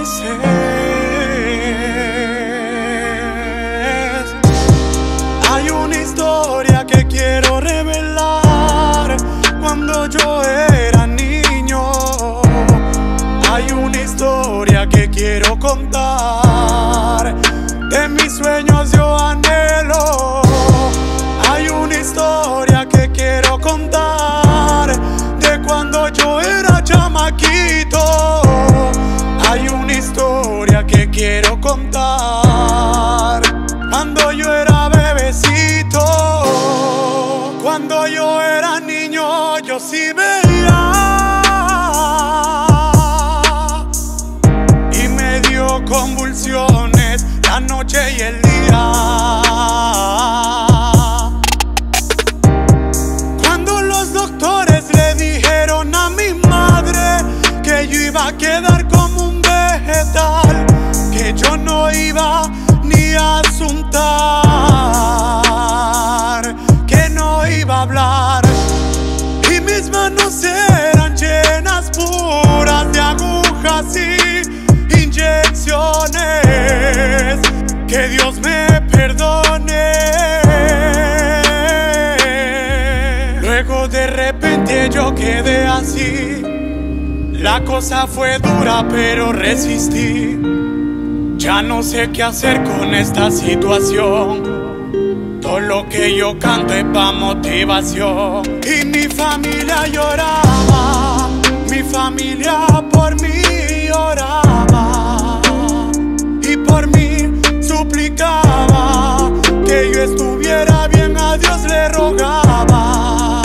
Moisés. Hay una historia que quiero revelar. Cuando yo era niño, hay una historia que quiero contar. De mis sueños yo anhelo. Hay una historia que quiero contar. De cuando yo era chamaquito. Hay una historia que quiero contar. Cuando yo era bebecito. Cuando yo era niño, yo sí veía. Y me dio convulsiones la noche y el día. Cuando los doctores le dijeron a mi madre que yo iba a quedar como un vegetal, que yo no iba ni a asuntar, que no iba a hablar, y mis manos eran llenas puras de agujas y inyecciones. Que Dios me perdone. Luego de repente yo quedé así. La cosa fue dura pero resistí. Ya no sé qué hacer con esta situación. Todo lo que yo canto es pa' motivación. Y mi familia lloraba. Mi familia por mí lloraba. Y por mí suplicaba. Que yo estuviera bien, a Dios le rogaba.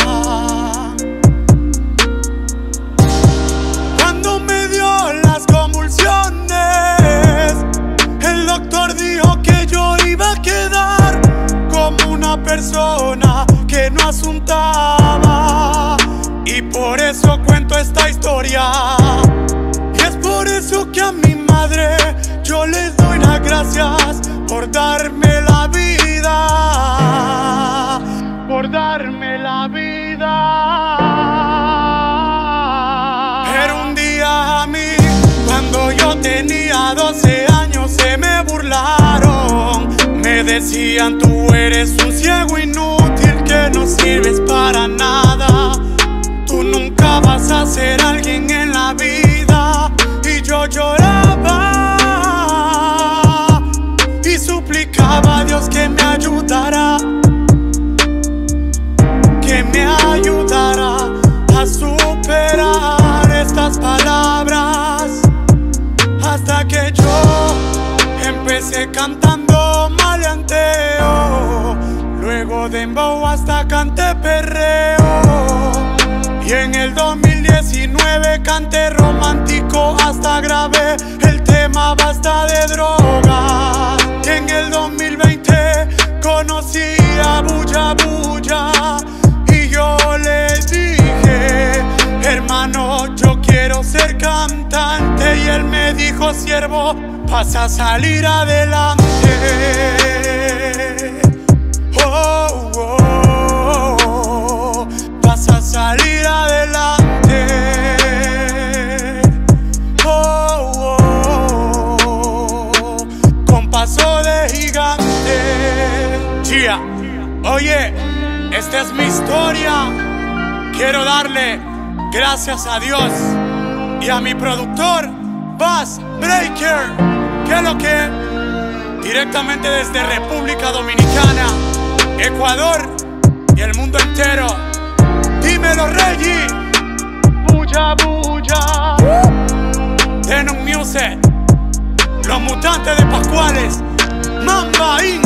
Cuando me dio las convulsiones, el doctor dijo que yo iba a quedar como una persona que no asuntaba. Y por eso cuento esta historia. Y es por eso que a mi madre yo le doy las gracias por darme la vida, por darme la vida. Pero un día a mí, cuando yo tenía 12 años, se me burlaron. Me decían: tú eres un ciego inútil que no sirves para nada. Tú nunca vas a ser alguien en la vida. Y yo lloraba y suplicaba a Dios que me ayudara, que me ayudara a superar estas palabras. Hasta que yo empecé cantando maleanteo, luego dembow hasta canté perreo. Y en el 2019 canté romántico, hasta grabé el tema Basta de Drogas. Y en el 2020 conocí a Bulla Bulla. Y yo le dije: hermano, yo quiero ser cantante. Y él me dijo: siervo, vas a salir adelante. Oh, oh, oh, vas a salir adelante. Oh, oh, oh, con paso de gigante. Gia, oye, esta es mi historia. Quiero darle gracias a Dios y a mi productor Bass Breaker, que es lo que directamente desde República Dominicana, Ecuador y el mundo entero. Dímelo, Reggie. Bulla Bulla. Denon Music, Los Mutantes de Pascuales, Mamba Inc.